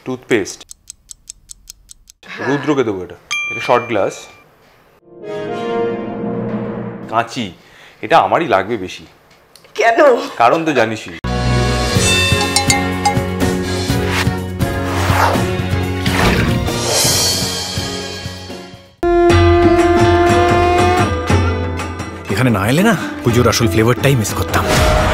Toothpaste, রুদ্রকে দেবো। এটা short glass, কাঁচি, এটা আমারই লাগবে বেশি। কেন? কারণ তো জানিসই। এখানে না এলে না পুজোর আসল ফ্লেভারটাই মিস করতাম।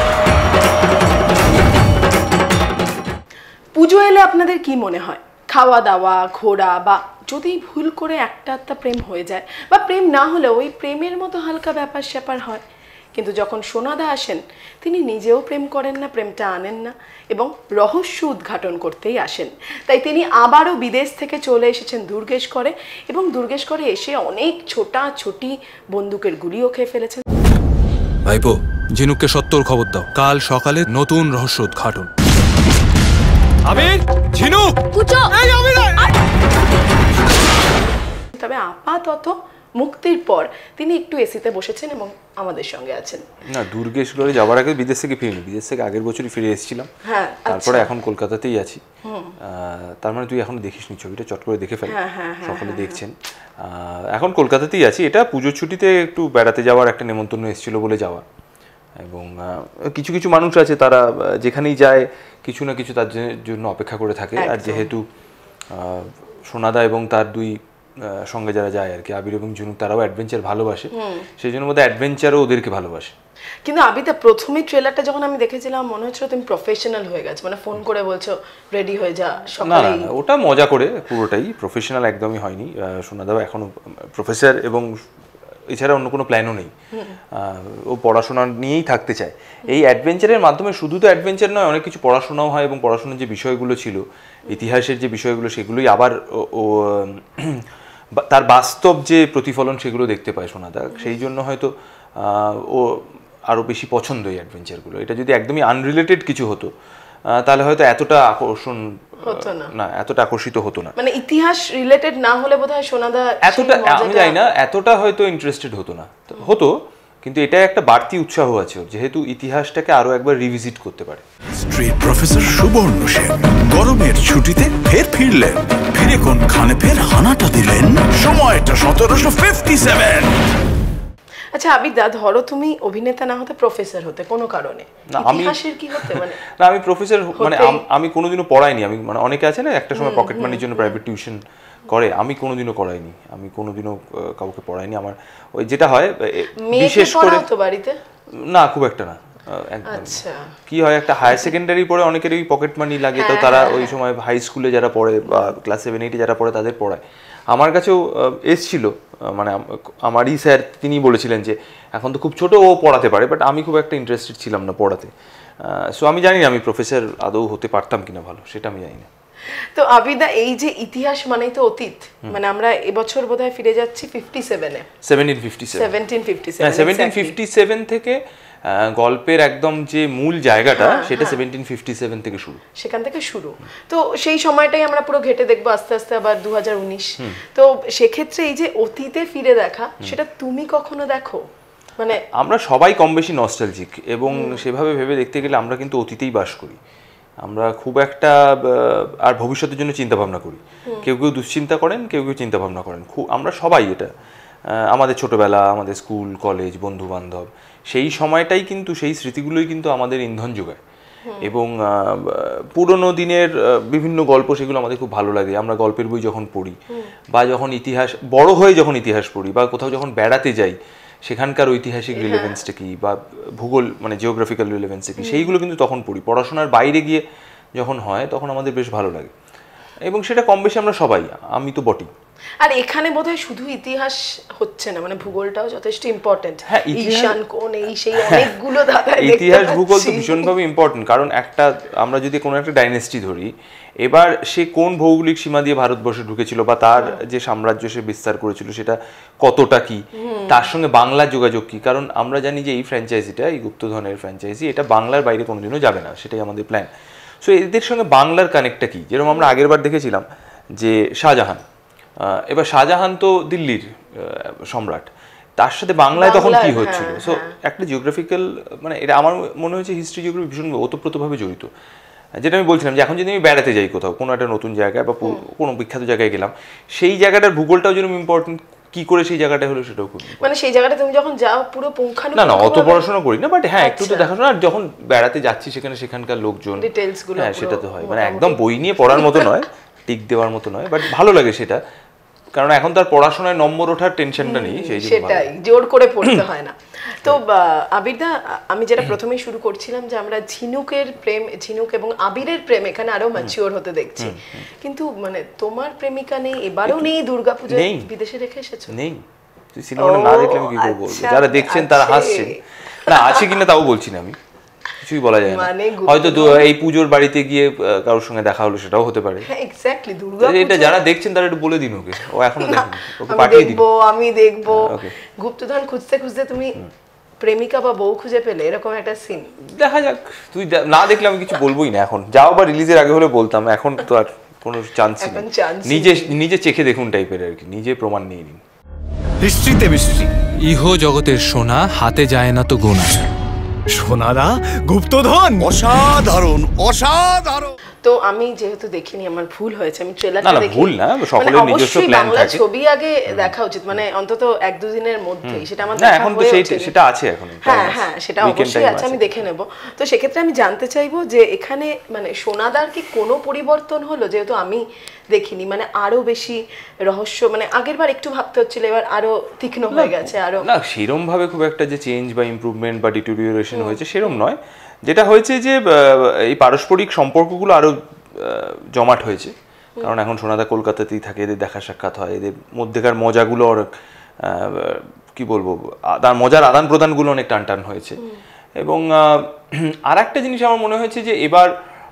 পুজো এলে আপনাদের কি মনে হয়? খাওয়া দাওয়া, ঘোরা, বা যদি ভুল করে একটা প্রেম হয়ে যায়, বা প্রেম না হলেও ওই প্রেমের মতো হালকা ব্যাপার স্যাপার হয়। কিন্তু যখন সোনাদা আসেন, তিনি নিজেও প্রেম করেন না, প্রেমটা আনেন না, এবং রহস্য উদ্ঘাটন করতেই আসেন। তাই তিনি আবারও বিদেশ থেকে চলে এসেছেন দুর্গেশকরে, এবং দুর্গেশকরে এসে অনেক ছোটাছুটি বন্দুকের গুলিও খেয়ে ফেলেছেন। ভাইপো, ঝিনুককে সত্তর খবর দাও, কাল সকালে নতুন রহস্য উদ্ঘাটন। আবির, ঝিনুক, তবে আপাতত মুক্তির পর তিনি একটু এসিতে বসেছেন এবং আমাদের সঙ্গে আছেন। না, দুর্গেশগড়ে যাওয়ার আগে বিদেশ থেকে ফিরিনি, বিদেশ থেকে আগের বছরই ফিরে এসেছিলাম। হ্যাঁ, তারপরে এখন কলকাতাতেই আছি। তার মানে তুই এখনো দেখিসনি ছবিটা, চট করে দেখে ফেল, সকলে দেখছেন। এখন কলকাতাতেই আছি। এটা পুজোর ছুটিতে একটু বেড়াতে যাওয়ার একটা নেমন্তন্ন এসেছিল বলে যাওয়া। এবং কিছু কিছু মানুষ আছে তারা যেখানেই যায় কিছু না কিছু তার জন্য অপেক্ষা করে থাকে। আর যেহেতু সোনাদা এবং তার দুই সঙ্গে যারা যায় আর কি, আবির এবং ঝিনুক, তারাও অ্যাডভেঞ্চার ভালোবাসে, সেই জন্য বোধহয় অ্যাডভেঞ্চারও ওদেরকে ভালোবাসে। কিন্তু আবিদা, প্রথমেই ট্রেলারটা যখন আমি দেখেছিলাম মনে হচ্ছিল তুমি প্রফেশনাল হয়ে গেছো, মানে ফোন করে বলছো রেডি হয়ে যা সকালে। না, ওটা মজা করে, পুরোটাই প্রফেশনাল একদমই হয়নি। সোনাদা এখনো প্রফেসর, এবং এছাড়া অন্য কোনো প্ল্যানও নেই। ও পড়াশোনা নিয়েই থাকতে চায়। এই অ্যাডভেঞ্চারের মাধ্যমে শুধু তো অ্যাডভেঞ্চার নয়, অনেক কিছু পড়াশোনাও হয়, এবং পড়াশোনার যে বিষয়গুলো ছিল, ইতিহাসের যে বিষয়গুলো, সেগুলোই আবার ও তার বাস্তব যে প্রতিফলন সেগুলো দেখতে পায় সোনাদা। সেই জন্য হয়তো ও আরও বেশি পছন্দ এই অ্যাডভেঞ্চারগুলো। এটা যদি একদমই আনরিলেটেড কিছু হতো তাহলে হয়তো এতটা আকর্ষণ হতো না, এতটা আকর্ষিত হতো না। মানে ইতিহাস রিলেটেড না হলে বোধহয় সোনাদা এতটা, আমি জানি না, এতটা হয়তো ইন্টারেস্টেড হতো না। হতো, কিন্তু এটা একটা বাড়তি উৎসাহ আছে যেহেতু ইতিহাসটাকে আরো একবার রিভিজিট করতে পারে। স্ট্রিট প্রফেসর সুবর্ণ সেন গরমের ছুটিতে ফের ফিরলেন, ফিরে কোন খানে ফের হানাটা দিলেন, সময়টা 1757। আচ্ছা আবিদা, ধরো তুমি অভিনেতা না হতে প্রফেসর হতে কোনো কারণে, ইতিহাসের কি হতে? মানে না, আমি প্রফেসর, মানে আমি কোনোদিনও পড়াইনি। আমি মানে অনেকে আছে না একটা সময় পকেট মানির জন্য প্রাইভেট টিউশন করে, আমি কোনোদিনও করাইনি, আমি কোনোদিনও কাউকে পড়াইনি। আমার ওই যেটা হয় বিশেষ করে তো বাড়িতে না, খুব একটা না। আচ্ছা, কি হয়, একটা হায়ার সেকেন্ডারি পড়ে অনেকের ওই পকেট মানি লাগে, তো তারা ওই সময় হাই স্কুলে যারা পড়ে বা ক্লাস 7-8 যারা পড়ে তাদের পড়ায়। আমার কাছেও এসছিল, মানে আমারই স্যার, তিনি বলেছিলেন যে এখন তো খুব ছোট, ও পড়াতে পারে, বাট আমি খুব একটা ইন্টারেস্টেড ছিলাম না পড়াতে। সো আমি জানি না আমি প্রফেসর আদৌ হতে পারতাম কিনা, ভালো সেটা আমি জানি না। তো আবিদা, এই যে ইতিহাস মানেই তো অতীত, মানে আমরা এবছর বোধহয় ফিরে যাচ্ছি 1757 থেকে গল্পের একদম যে মূল জায়গাটা সেটা 1757 থেকে শুরু, সেখান থেকে শুরু। তো সেই সময়টাই আমরা পুরো ঘেটে দেখবো আস্তে আস্তে আবার 2019। তো সেক্ষেত্রে এই যে অতীতে ফিরে দেখা, সেটা তুমি কখনো দেখো? মানে আমরা সবাই কম বেশি নস্টালজিক, এবং সেভাবে ভেবে দেখতে গেলে আমরা কিন্তু অতীতেই বাস করি। আমরা খুব একটা আর ভবিষ্যতের জন্য চিন্তা ভাবনা করি। কেউ কেউ দুশ্চিন্তা করেন, কেউ কেউ চিন্তা ভাবনা করেন। আমরা সবাই এটা, আমাদের ছোটবেলা, আমাদের স্কুল কলেজ, বন্ধু বান্ধব, সেই সময়টাই কিন্তু, সেই স্মৃতিগুলোই কিন্তু আমাদের ইন্ধন যোগায়। এবং পুরনো দিনের বিভিন্ন গল্প, সেগুলো আমাদের খুব ভালো লাগে। আমরা গল্পের বই যখন পড়ি, বা যখন ইতিহাস, বড় হয়ে যখন ইতিহাস পড়ি, বা কোথাও যখন বেড়াতে যাই, সেখানকার ঐতিহাসিক রিলেভেন্সটা কি, বা ভূগোল মানে জিওগ্রাফিক্যাল রিলেভেন্সটা কি, সেইগুলো কিন্তু তখন পড়ি। পড়াশোনার বাইরে গিয়ে যখন হয় তখন আমাদের বেশ ভালো লাগে, এবং সেটা কম বেশি আমরা সবাই, আমি তো বটি। আর এখানে বোধহয় শুধু ইতিহাস হচ্ছে না, মানে ভূগোলটাও যথেষ্ট ইম্পর্টেন্ট। ঈশান কোণ, এই সেই অনেকগুলো দাদা, ইতিহাস ভূগোল তো ভীষণভাবে ইম্পর্টেন্ট। কারণ একটা, আমরা যদি কোনো একটা ডাইনেস্টি ধরি, এবার সে কোন ভৌগোলিক সীমা দিয়ে ভারতবর্ষে ঢুকেছিল, বা তার যে সাম্রাজ্য সে বিস্তার করেছিল সেটা কতটা কি, তার সঙ্গে বাংলার যোগাযোগ কি। কারণ আমরা জানি যে এই ফ্র্যাঞ্চাইজিটা, এই গুপ্তধনের ফ্র্যাঞ্চাইজি, এটা বাংলার বাইরে কোনোদিনও যাবে না, সেটাই আমাদের প্ল্যান। সো এদের সঙ্গে বাংলার কানেক্টটা কি, যেরকম আমরা আগের বার দেখেছিলাম যে শাহজাহান, এবার শাহজাহান তো দিল্লির সম্রাট, তার সাথে বাংলায় তখন কি হচ্ছিল। সো একটা জিওগ্রাফিক্যাল, মানে এটা আমার মনে হয়েছে হিস্ট্রি জিওগ্রাফি ভীষণ ওতপ্রোতভাবে জড়িত। যেটা আমি বলছিলাম যে এখন যদি আমি বেড়াতে যাই কোথাও কোনো একটা নতুন জায়গায় বা কোনো বিখ্যাত জায়গায় গেলাম, সেই জায়গাটার ভূগোলটাও যেরকম ইম্পর্টেন্ট, কি করে সেই জায়গাটা হলো সেটাও খুব মানে সেই জায়গাটা তুমি যখন যাও পুরো পুঙ্খানুপুঙ্খ না অত পড়াশোনা করি না, বাট হ্যাঁ একটু তো দেখাশোনা, আর যখন বেড়াতে যাচ্ছি সেখানকার লোকজন, হ্যাঁ সেটা তো হয়, মানে একদম বই নিয়ে পড়ার মতো নয়, টিক দেওয়ার মতো নয়, বাট ভালো লাগে সেটা, কারণ এখন তার পড়াশোনায় নম্বর ওঠার টেনশনটা নেই, সেই জন্য সেটাই জোর করে পড়তে হয় না। তো আবিরদা, আমি যেটা প্রথমেই শুরু করছিলাম যে আমরা ঝিনুক এবং আবিরের প্রেম এখানে আরো ম্যাচিওর হতে দেখছি, কিন্তু মানে তোমার প্রেমিকা নেই, এবারও নেই, দুর্গাপূজায় বিদেশে রেখে এসেছো? নেই, তুই সিনেমাটা না দেখলে আমি কি করে বলবো, যারা দেখছেন তারা হাসছেন, না আছে কিনা তাও বলছি না, আমি কিছুই বলা যায় না, হয়তো এই পুজোর বাড়িতে গিয়ে কারোর সঙ্গে দেখা হলো সেটাও হতে পারে, এক্স্যাক্টলি দুর্গাপূজা, এটা যারা দেখছেন তারা একটু বলে দিন ওকে, ও এখনো দেখেনি, ওকে পাঠিয়ে দিন। আমি দেখবো গুপ্তধন খুঁজতে খুঁজতে তুমি প্রেমিকা বা বউ খুঁজে পেলে, এরকম একটা সিন দেখা যাক, তুই না দেখলে আমি কিছু বলবোই না, এখন যাও বা রিলিজের আগে হলে বলতাম, এখন তো আর কোনো চান্স নেই, নিজে চেখে দেখুন টাইপের আর কি, নিজে প্রমাণ নিয়ে নিন। হিস্ট্রিতে মিস্ট্রি, ইহ জগতের সোনা হাতে যায় না তো গোনা, সোনারা গুপ্তধন, অসাধারণ অসাধারণ। তো আমি যেহেতু দেখিনি, আমার ভুল হয়েছে, আমি ট্রেলারটা দেখি, ভুল না, সকলের নিজস্ব প্ল্যান থাকে, ছবি আগে দেখা উচিত, মানে অন্তত 1-2 দিনের মধ্যে, সেটা আমার না এখন তো সেটা আছে, এখন হ্যাঁ সেটা অবশ্যই আছে, আমি দেখে নেব। তো সেক্ষেত্রে আমি জানতে চাইবো যে এখানে মানে সোনাদার কি কোনো পরিবর্তন হলো, যেহেতু আমি দেখিনি, মানে আরো বেশি রহস্য, মানে আগের বার একটু ভাবতে হচ্ছিল, এবার আরো তীক্ষ্ণ হয়ে গেছে, আরো না সেরকম ভাবে খুব একটা যে চেঞ্জ বা ইমপ্রুভমেন্ট বা ডিটোরিয়েশন হয়েছে সেরকম নয়, যেটা হয়েছে যে এই পারস্পরিক সম্পর্কগুলো আরো জমাট হয়েছে, কারণ এখন সোনাদা কলকাতাতেই থাকে, এদের দেখা সাক্ষাৎ হয়, এদের মধ্যেকার মজাগুলো কি বলবো, তার মজার আদান প্রদানগুলো অনেক টান হয়েছে, এবং আর একটা জিনিস আমার মনে হয়েছে যে এবার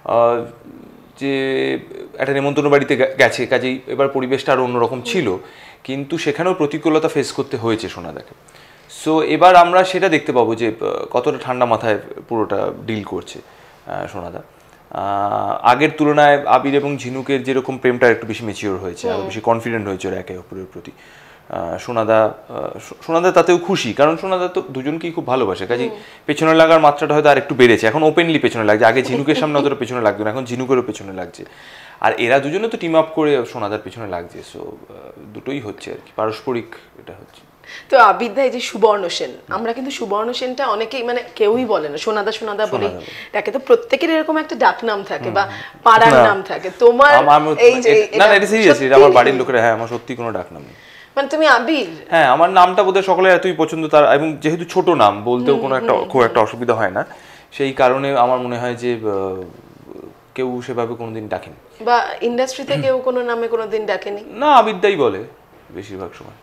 যে একটা নেমন্তন্ন বাড়িতে গেছে, কাজেই এবার পরিবেশটা আরো অন্যরকম ছিল, কিন্তু সেখানেও প্রতিকূলতা ফেস করতে হয়েছে সোনাদাকে, সো এবার আমরা সেটা দেখতে পাবো যে কতটা ঠান্ডা মাথায় পুরোটা ডিল করছে সোনাদা। আগের তুলনায় আবির এবং ঝিনুকের যেরকম প্রেমটা একটু বেশি ম্যাচিওর হয়েছে, আরো বেশি কনফিডেন্ট হয়েছে একে অপরের প্রতি, সোনাদা তাতেও খুশি, কারণ সোনাদা তো দুজনকেই খুব ভালোবাসে, কাজেই পেছনে লাগার মাত্রাটা হয়তো আর একটু বেড়েছে, এখন ওপেনলি পেছনে লাগছে, আগে ঝিনুকের সামনে অতটা পেছনে লাগতো না, এখন ঝিনুকেরও পেছনে লাগছে, আর এরা দুজনে তো টিম আপ করে সোনাদার পেছনে লাগছে, সো দুটোই হচ্ছে আর কি, পারস্পরিক এটা হচ্ছে। তো আবিরদা, এই যে সুবর্ণ সেন, আমরা কিন্তু সুবর্ণ সেনটা অনেকেই মানে কেউই বলে না, সোনাদা বলি, তাকে তো প্রত্যেকের এরকম একটা ডাক নাম থাকে বা পাড়ার নাম থাকে, তোমার এই যে না এটা সিরিয়াস, এটা আমার বাড়ির লোকেরা, হ্যাঁ আমার সত্যি কোনো ডাক নাম নেই, মানে তুমি আবির, হ্যাঁ আমার নামটা বোধহয় সকলের এতই পছন্দ তার, এবং যেহেতু ছোট নাম বলতেও কোনো একটা খুব একটা অসুবিধা হয় না, সেই কারণে আমার মনে হয় যে কেউ সেভাবে কোনোদিন ডাকেনি, বা ইন্ডাস্ট্রিতে কেউ কোনো নামে কোনোদিন ডাকেনি, না আবিরদাই বলে বেশিরভাগ সময়,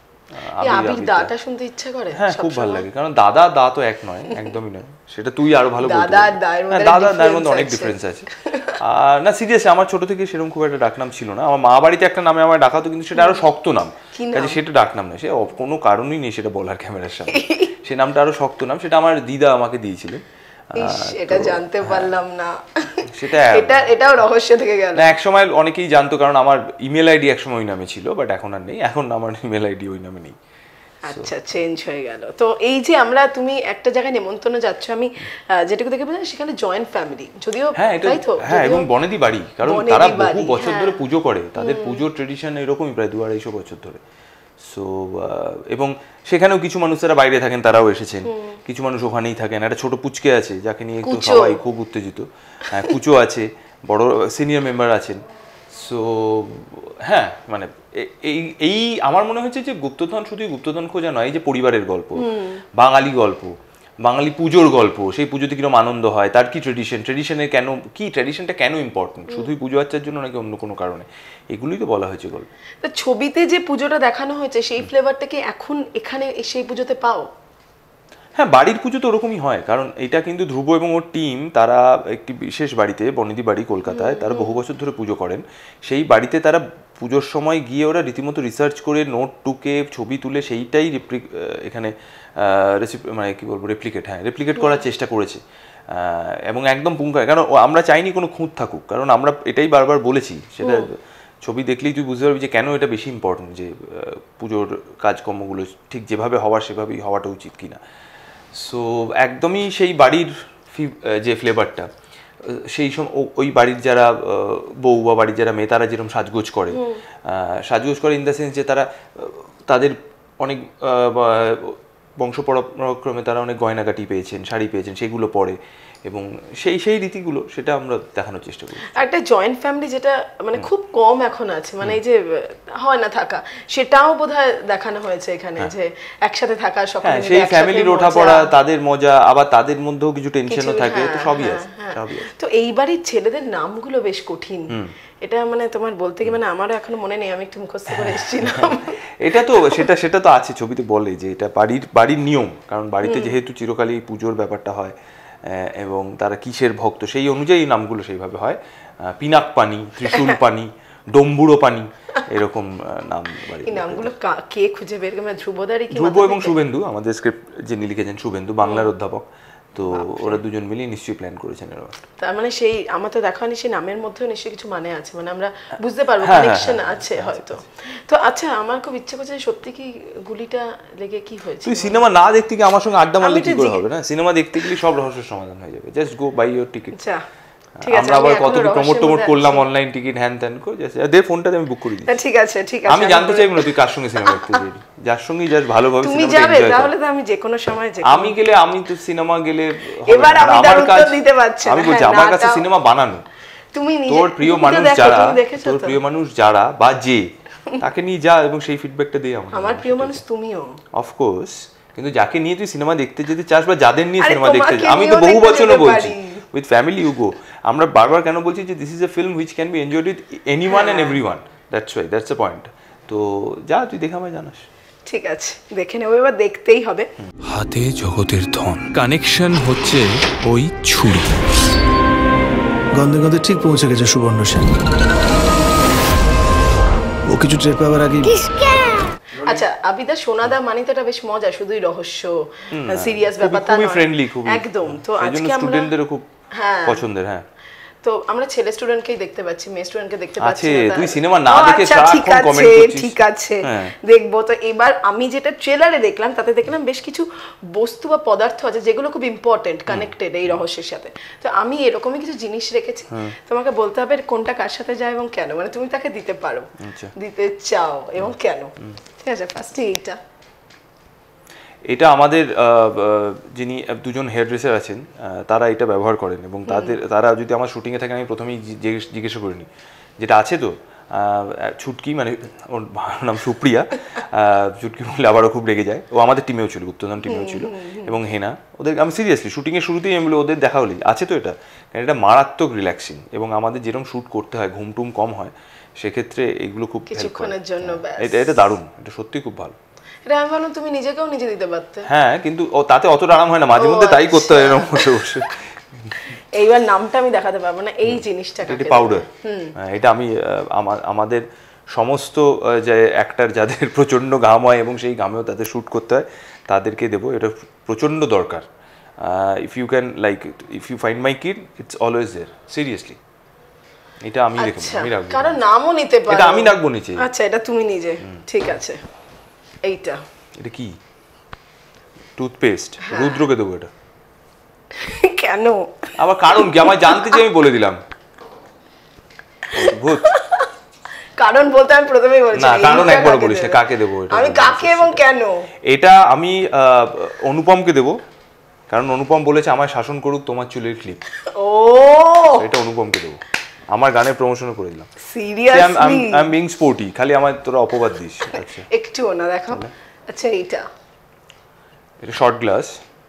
আবির দাটা শুনতে ইচ্ছা করে, হ্যাঁ খুব ভালো লাগে, কারণ দাদা দা তো এক নয়, একদমই নয়, সেটা তুই আরো ভালো বলতে পারবি, দাদা দায়ের মধ্যে অনেক ডিফারেন্স আছে, আর না সিরিয়াসলি আমার ছোট থেকে সেরকম খুব একটা ডাকনাম ছিল না, আমার মা বাড়িতে একটা নামে আমার ডাকা হতো, কিন্তু সেটা আরো শক্ত নাম, কাজে সেটা ডাকনাম না, সে কোনো কারণই নেই সেটা বলার ক্যামেরার সামনে, সে নামটা আরো শক্ত নাম, সেটা আমার দিদা আমাকে দিয়েছিলেন, এটা জানতে পারলাম না, সেটা এটাও রহস্য থেকে গেল না, একসময় অনেকেই জানতো, কারণ আমার ইমেল আইডি একসময় ওই নামে ছিল, বাট এখন আর নেই, এখন আমার ইমেল আইডি ওই নামে নেই, আচ্ছা চেঞ্জ হয়ে গেল। তো এই যে তুমি একটা জায়গায় নেমন্তন্ন যাচ্ছ, আমি যেটুকু দেখে বুঝলাম সেখানে জয়েন্ট ফ্যামিলি, যদিও তাই তো, হ্যাঁ এবং বনেদি বাড়ি, কারণ তারা বহু বছর ধরে পুজো করে, তাদের পুজোর ট্রেডিশন এরকমই প্রায় 200-250 বছর ধরে, সো এবং সেখানেও কিছু মানুষ যারা বাইরে থাকেন তারাও এসেছেন, কিছু মানুষ ওখানেই থাকেন, একটা ছোট পুচকে আছে যাকে নিয়ে একটু সবাই খুব উত্তেজিত, হ্যাঁ কুচো আছে, বড় সিনিয়র মেম্বার আছেন, সো হ্যাঁ মানে এই আমার মনে হচ্ছে যে গুপ্তধন শুধুই গুপ্তধন খোঁজা নয়, এই যে পরিবারের গল্প, বাঙালি গল্প, বাঙালি পুজোর গল্প, সেই পুজোতে কিরকম আনন্দ হয়, তার কি ট্রেডিশনের কেন কি, ট্রেডিশনটা কেন ইম্পর্টেন্ট, শুধুই পুজো আচ্চার জন্য নাকি অন্য কোনো কারণে, এগুলোই তো বলা হয়েছে গল্প। ছবিতে যে পুজোটা দেখানো হয়েছে সেই ফ্লেভারটা কি এখন এখানে সেই পুজোতে পাও? হ্যাঁ বাড়ির পুজো তো ওরকমই হয়, কারণ এটা কিন্তু ধ্রুব এবং ওর টিম তারা একটি বিশেষ বাড়িতে, বনেদি বাড়ি কলকাতায়, তারা বহু বছর ধরে পুজো করেন, সেই বাড়িতে তারা পুজোর সময় গিয়ে ওরা রীতিমতো রিসার্চ করে নোট টুকে ছবি তুলে সেইটাই এখানে মানে কি বলবো রেপ্লিকেট করার চেষ্টা করেছে, এবং একদম পুঙ্খায়, কারণ আমরা চাইনি কোনো খুঁত থাকুক, কারণ আমরা এটাই বারবার বলেছি, সেটা ছবি দেখলেই তুই বুঝতে পারবি যে কেন এটা বেশি ইম্পর্টেন্ট, যে পুজোর কাজকর্মগুলো ঠিক যেভাবে হওয়ার সেভাবেই হওয়াটা উচিত কিনা, সো একদমই সেই বাড়ির যে ফ্লেভারটা সেই সময় ওই বাড়ির যারা বউ বা বাড়ির যারা মেয়ে তারা যেরকম সাজগোজ করে, সাজগোজ করে ইন দ্য সেন্স যে তারা তাদের অনেক বংশ পরাক্রমে তারা অনেক গয়নাগাটি পেয়েছেন, শাড়ি পেয়েছেন, সেগুলো পরে, এবং সেই রীতিগুলো সেটা আমরা দেখানোর চেষ্টা করি। একটা জয়েন্ট ফ্যামিলি যেটা মানে খুব কম এখন আছে, মানে এই যে হয় না থাকা, সেটাও বোধহয় দেখানো হয়েছে এখানে, যে একসাথে থাকা, সকলে মিলে সেই একসাথে ফ্যামিলির মজা। ওঠাপড়া, তাদের মজা, আবার তাদের মধ্যেও কিছু টেনশনও থাকে, তো সবই আছে, সবই আছে। তো এই বাড়ির ছেলেদের নামগুলো বেশ কঠিন, এটা মানে তোমার বলতে কি, মানে আমারও এখনো মনে নেই, আমি একটু মুখস্থ করে এসেছিলাম। এটা তো সেটা তো আছে, ছবিতে বলে যে এটা বাড়ির নিয়ম, কারণ বাড়িতে যেহেতু চিরকালই পুজোর ব্যাপারটা হয় এবং তারা কিসের ভক্ত সেই অনুযায়ী নামগুলো সেইভাবে হয়। পিনাক পানি, ত্রিশূল পানি, ডম্বুরো পানি, এরকম নাম বাড়ি। এই নামগুলো কে খুঁজে বের করে? ধ্রুবদারি কি? ধ্রুব এবং শুভেন্দু, আমাদের স্ক্রিপ্ট যিনি লিখেছেন শুভেন্দু, বাংলার অধ্যাপক, তো ওরা দুজন মিলে নিশ্চয়ই প্ল্যান করেছেন এরকম। তার মানে সেই আমার তো দেখা হয়নি, সেই নামের মধ্যেও নিশ্চয়ই কিছু মানে আছে, মানে আমরা বুঝতে পারবো কানেকশন আছে হয়তো। তো আচ্ছা, আমার খুব ইচ্ছে করছে, সত্যি কি গুলিটা লেগে কি হয়েছে? তুই সিনেমা না দেখতে গিয়ে আমার সঙ্গে আড্ডা মারলে কি করে হবে? না, সিনেমা দেখতে গেলে সব রহস্যের সমাধান হয়ে যাবে। Just go by your ticket. আমরা আবার কত প্রমোট করলাম, অনলাইন টিকিট হ্যান ত্যান করে, দে ফোনটাতে আমি বুক করে দিই। ঠিক আছে, ঠিক আছে। আমি জানতে চাইব না তুই কার সঙ্গে সিনেমা দেখতে যাবি, যার সঙ্গেই জাস্ট ভালোভাবে তুমি সিনেমাটা যাবে, এনজয় কর। তাহলে তো আমি যে কোনো সময় আমি গেলে, আমি তো সিনেমা গেলে এবার আমি তার উত্তর দিতে পারছি না। আমি বলছি আমার কাছে সিনেমা বানানো, তুমি নিজে তোর প্রিয় মানুষ যারা, তোর প্রিয় মানুষ যারা বা যে, তাকে নিয়ে যা এবং সেই ফিডব্যাকটা দে আমাকে। আমার প্রিয় মানুষ তুমিও, অফকোর্স, কিন্তু যাকে নিয়ে তুই সিনেমা দেখতে যেতে চাস বা যাদের নিয়ে সিনেমা দেখতে চাস, আমি তো তোমাকে বহু নিয়েও বছরও দেখতে বলছি, পারি। With family you go. আমরা বারবার কেন বলছি যে this is a film which can be enjoyed with anyone and everyone, that's why, that's the point. তো যা, তুই দেখে আমায় জানাস। ঠিক আছে, দেখে নেবো, এবার দেখতেই হবে। হাতে জগতের ধন, কানেকশন হচ্ছে ওই ছুরি। গন্ধে গন্ধে ঠিক পৌঁছে গেছে সুবর্ণ সেন। ও কিছু টের পাওয়ার আগে। আচ্ছা, আবিদা সোনাদা মানে তো এটা বেশ মজা, শুধুই রহস্য, সিরিয়াস ব্যাপার তা খুবই নয়, ফ্রেন্ডলি, খুবই একদম। তো সেইজন্য আজকে আমরা স্টুডেন্টদেরও খুব পছন্দের। হ্যাঁ, তো আমরা ছেলে স্টুডেন্টকেই দেখতে পাচ্ছি, মেয়ে স্টুডেন্টকে দেখতে পাচ্ছি আছে, না। তুই সিনেমা না দেখে আচ্ছা, ঠিক সারাক্ষণ কমেন্ট আছে, করছিস। ঠিক আছে, হ্যাঁ। দেখবো। তো এবার আমি যেটা ট্রেলারে দেখলাম, তাতে দেখলাম বেশ কিছু বস্তু বা পদার্থ আছে যেগুলো খুব ইম্পর্টেন্ট, কানেক্টেড এই রহস্যের সাথে। তো আমি এরকমই কিছু জিনিস রেখেছি, তোমাকে বলতে হবে কোনটা কার সাথে যায় এবং কেন, মানে তুমি তাকে দিতে পারো, দিতে চাও এবং কেন। ঠিক আছে, ফার্স্টে এইটা। এটা আমাদের যিনি দুজন হেয়ার ড্রেসার আছেন, তারা এটা ব্যবহার করেন, এবং তারা যদি আমার শুটিংয়ে থাকেন, আমি প্রথমেই জিজ্ঞাসা করিনি যেটা আছে তো। ছুটকি, মানে ওর নাম সুপ্রিয়া, ছুটকি বলে আবারও খুব রেগে যায়। ও আমাদের টিমেও ছিল, গুপ্তধন টিমেও ছিল, এবং হেনা। ওদের আমি সিরিয়াসলি শুটিংয়ের শুরুতেই আমি বলি ওদের দেখা হলেই আছে তো এটা, কারণ এটা মারাত্মক রিল্যাক্সিং, এবং আমাদের যেরকম শ্যুট করতে হয়, ঘুমটুম কম হয়, সেক্ষেত্রে এগুলো খুব কিছুক্ষণের জন্য। এটা দারুণ, এটা সত্যিই খুব ভালো। এটা আমি ভাবলাম তুমি নিজেকেও নিজে দিতে পারতে। হ্যাঁ, কিন্তু তাতে অতটা আরাম হয় না, মাঝে মধ্যে তাই করতে হয় এরকম বসে বসে। এইবার নামটা আমি দেখাতে পারবো না, এই জিনিসটা এটা পাউডার। এটা আমি আমাদের সমস্ত যে অ্যাক্টর যাদের প্রচন্ড ঘাম হয় এবং সেই ঘামেও তাদের শ্যুট করতে হয়, তাদেরকে দেবো। এটা প্রচন্ড দরকার। If you can like, if you find my kid, it's always there, seriously. এটা আমি রাখবো, আমি রাখবো। কারণ নামও নিতে পারো। এটা আমি রাখবো নিচে। আচ্ছা, এটা তুমি নিজে, ঠিক আছে। এইটা এটা কি? টুথপেস্ট। রুদ্রকে দেবো এটা। কেন? আবার কারণ কি আমার জানতে চাই, আমি বলে দিলাম। ভূত কারণ বলতে আমি প্রথমেই বলছি না, কারণ একবার বলিস না, কাকে দেবো এটা? আমি কাকে এবং কেন? এটা আমি অনুপমকে দেবো, কারণ অনুপম বলেছে আমায় শাসন করুক তোমার চুলের ক্লিপ। ও, এটা অনুপমকে দেবো। আমার গানের প্রমোশনও করে দিলাম। Seriously? I am being sporty, খালি আমার তোরা অপবাদ দিস। আচ্ছা, একটু না দেখো। আচ্ছা, এইটা এটা শর্ট গ্লাস।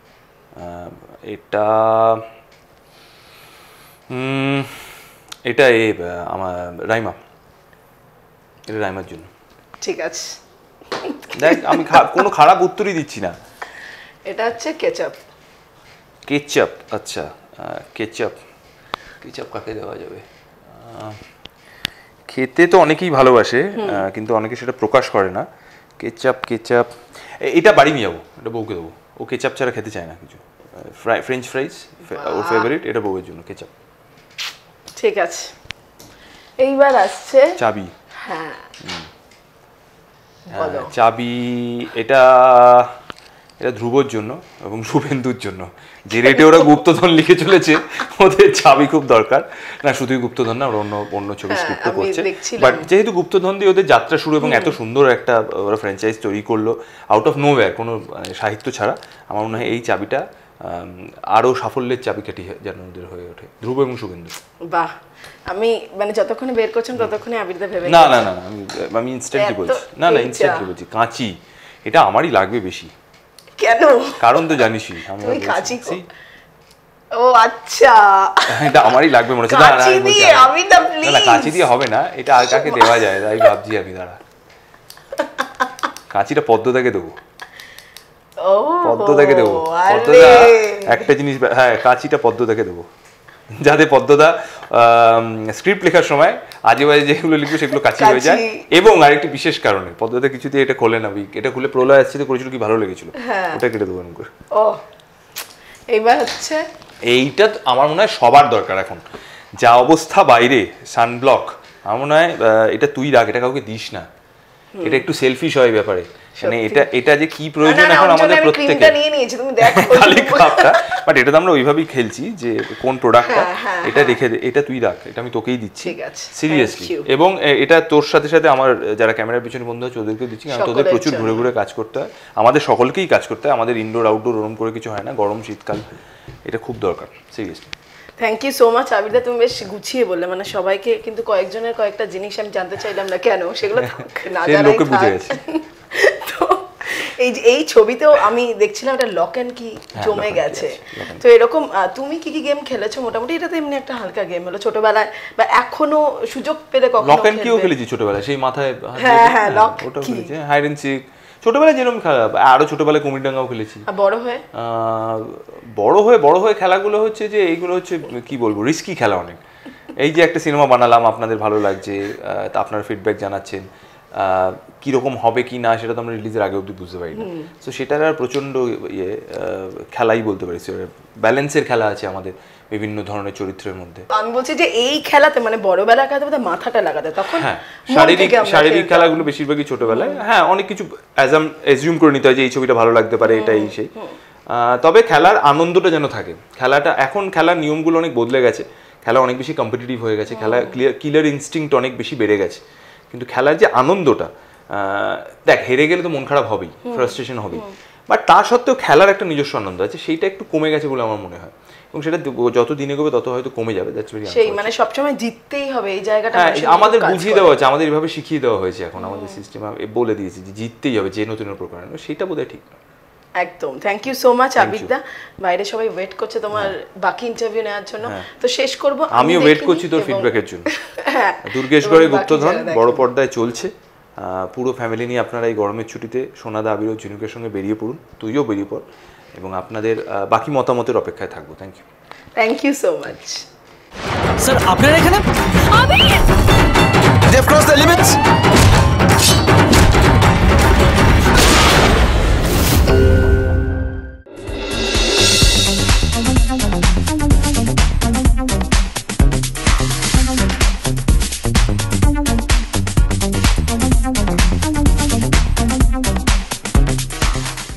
এটা এটা আমার রাইমা, এটা রাইমার জন্য। ঠিক আছে, দেখ আমি কোনো খারাপ উত্তরই দিচ্ছি না। এটা হচ্ছে কেচাপ। কেচাপ, আচ্ছা। কেচাপ কাকে দেওয়া যাবে? খেতে তো অনেকেই ভালোবাসে, কিন্তু অনেকে সেটা প্রকাশ করে না। কেচাপ এটা বাড়ি নিয়ে যাবো, এটা বউকে দেবো। ও কেচাপ ছাড়া খেতে চায় না কিছু। ফ্রেঞ্চ ফ্রাইস ওর ফেভারিট, এটা বউয়ের জন্য কেচাপ। ঠিক আছে, এইবার আসছে চাবি। হ্যাঁ, চাবি, এটা এটা ধ্রুবর জন্য এবং শুভেন্দুর জন্য। যে রেটে ওরা গুপ্তধন লিখে চলেছে, ওদের চাবি খুব দরকার। না শুধুই গুপ্তধন না, ওরা অন্য ছবি স্ক্রিপ্ট করছে, বাট যেহেতু গুপ্তধন দিয়ে ওদের যাত্রা শুরু এবং এত সুন্দর একটা ওরা ফ্র্যাঞ্চাইজ তৈরি করলো আউট অফ নোওয়্যার, কোনো সাহিত্য ছাড়া, আমার মনে হয় এই চাবিটা আরো সাফল্যের চাবিকাঠি যেন ওদের হয়ে ওঠে, ধ্রুব এবং শুভেন্দু। বাহ, আমি মানে যতক্ষণে বের করছেন ততক্ষণে আবিরদা ভেবে না না না আমি ইনস্ট্যান্টলি বলছি, না ইনস্ট্যান্টলি বলছি, কাঁচি এটা আমারই লাগবে বেশি। কেন? কারণ তো জানিসই আমরা কাঁচি। ও আচ্ছা, এটা আমারই লাগবে মনে হচ্ছে। না কাঁচি দিয়ে আমি না, প্লিজ না কাঁচি দিয়ে হবে না, এটা আর কাকে দেওয়া যায় তাই ভাবছি আমি। দাঁড়া, কাঁচিটা পদ্মদাকে দেবো, পদ্মদাকে দেবো। পদ্মদা একটা জিনিস, হ্যাঁ কাঁচিটা পদ্মদাকে দেবো, যাতে পদ্মদা স্ক্রিপ্ট লেখার সময় আজে বাজে যেগুলো লিখবে সেগুলো কাঁচি হয়ে যায়। এবং আরেকটি বিশেষ কারণে পদ্মদা কিছুতে এটা খোলে না, এটা খুলে প্রলয় আসছে তো করেছিল, কি ভালো লেগেছিল, ওটা কেটে দেবো করে। ও এইবার হচ্ছে এইটা আমার মনে হয় সবার দরকার এখন, যা অবস্থা বাইরে, সানব্লক আমার মনে হয় এটা তুই রাখ, এটা কাউকে দিস না, এটা একটু সেলফিশ হয় ব্যাপারে, মানে এটা যে কি প্রয়োজন এখন আমাদের প্রত্যেকের, খালি কাপটা, বাট এটা তো আমরা ওইভাবেই খেলছি যে কোন প্রোডাক্টটা, এটা রেখে দে, এটা তুই রাখ, এটা আমি তোকেই দিচ্ছি সিরিয়াসলি। এবং এটা তোর সাথে সাথে আমার যারা ক্যামেরার পিছনে বন্ধু আছে ওদেরকেও দিচ্ছি, কারণ তোদের প্রচুর ঘুরে ঘুরে কাজ করতে হয়, আমাদের সকলকেই কাজ করতে হয়, আমাদের ইনডোর আউটডোর ওরম করে কিছু হয় না, গরম শীতকাল এটা খুব দরকার seriously. Thank you so much আবিরদা, তুমি বেশ গুছিয়ে বললে, মানে সবাইকে, কিন্তু কয়েকজনের কয়েকটা জিনিস আমি জানতে চাইলাম না কেন, সেগুলো না জানাই থাক। তো এই ছবিতেও আমি দেখছিলাম একটা লক অ্যান্ড কি জমে গেছে, তো এরকম তুমি কি কি গেম খেলেছো মোটামুটি? এটা তো এমনি একটা হালকা গেম হলো ছোটবেলায়, বা এখনো সুযোগ পেলে কখনো? লক অ্যান্ড কিও খেলেছি ছোটবেলায়, সেই মাথায় ওটাও খেলেছি, হাইড এন্ড সিক ছোটবেলায় যেরকম খেলা, আরো ছোটবেলায় কুমিরডাঙ্গাও খেলেছি। বড় হয়ে খেলাগুলো হচ্ছে যে এইগুলো হচ্ছে কি বলবো, রিস্কি খেলা অনেক। এই যে একটা সিনেমা বানালাম, আপনাদের ভালো লাগছে, আপনারা ফিডব্যাক জানাচ্ছেন, কিরকম হবে কি না সেটা তো আমরা রিলিজের আগে অবধি বুঝতে পারি না, তো সেটার আর প্রচন্ড খেলাই বলতে পারি, ব্যালেন্সের খেলা আছে আমাদের বিভিন্ন ধরনের চরিত্রের মধ্যে। আমি বলছি যে এই খেলাতে মানে বড়বেলা খেলাতে মাথাটা লাগাতে, তখন শারীরিক খেলাগুলো বেশিরভাগই ছোটবেলায়, হ্যাঁ অনেক কিছু অ্যাজিউম করে নিতে হয় যে এই ছবিটা ভালো লাগতে পারে, এটা এই সেই, তবে খেলার আনন্দটা যেন থাকে। খেলাটা এখন খেলার নিয়মগুলো অনেক বদলে গেছে, খেলা অনেক বেশি কম্পিটিটিভ হয়ে গেছে, খেলা কিলার ইনস্টিংক্ট অনেক বেশি বেড়ে গেছে, কিন্তু খেলার যে আনন্দটা, দেখ হেরে গেলে তো মন খারাপ হবেই, ফ্রাস্ট্রেশন হবেই, বাট তা সত্ত্বেও খেলার একটা নিজস্ব আনন্দ আছে, সেইটা একটু কমে গেছে বলে আমার মনে হয়, এবং সেটা যত দিনে গবে তত হয়তো কমে যাবে। সেই মানে সবসময় জিততেই হবে এই জায়গাটা আমাদের বুঝিয়ে দেওয়া হয়েছে, আমাদের এইভাবে শিখিয়ে দেওয়া হয়েছে, এখন আমাদের সিস্টেম বলে দিয়েছে যে জিততেই হবে যে নতুন প্রকার, সেটা বোধহয় ঠিক না। একদম, থ্যাংক ইউ সো মাচ আবিরদা, বাইরে সবাই ওয়েট করছে তোমার বাকি ইন্টারভিউ নেওয়ার জন্য, তো শেষ করব, আমিও ওয়েট করছি তোর ফিডব্যাকের জন্য। দুর্গেশগড়ে গুপ্তধন বড় পর্দায় চলছে, পুরো ফ্যামিলি নিয়ে আপনারা এই গরমের ছুটিতে সোনাদা, আবির ও ঝিনুকের সঙ্গে বেরিয়ে পড়ুন, তুইও বেরিয়ে পড়, এবং আপনাদের বাকি মতামতের অপেক্ষায় থাকবো। Thank you so much. Sir আপনারা এখানে? They've crossed the limits.